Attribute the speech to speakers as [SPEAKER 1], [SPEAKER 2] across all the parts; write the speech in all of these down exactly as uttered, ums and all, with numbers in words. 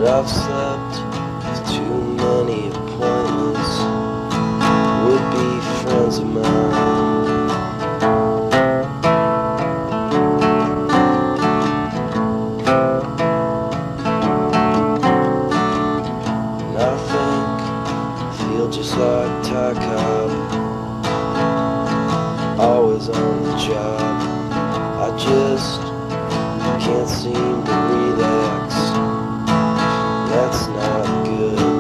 [SPEAKER 1] But I've slept with too many appointments, would-be friends of mine. And I think I feel just like Ty Cobb, always on the job. I just can't seem to relax. That's not good.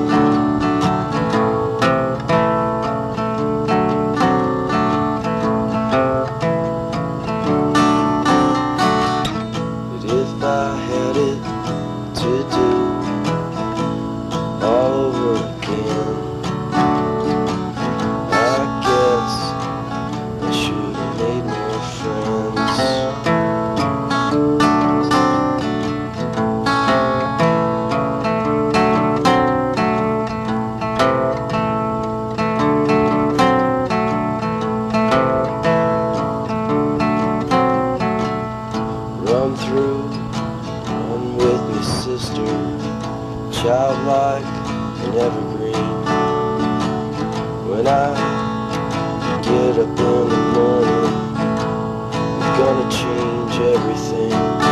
[SPEAKER 1] But if I had it to do all over again, I guess I should have made more friends. Run through, run with me, sister, childlike and evergreen. When I get up in the morning, I'm gonna change everything.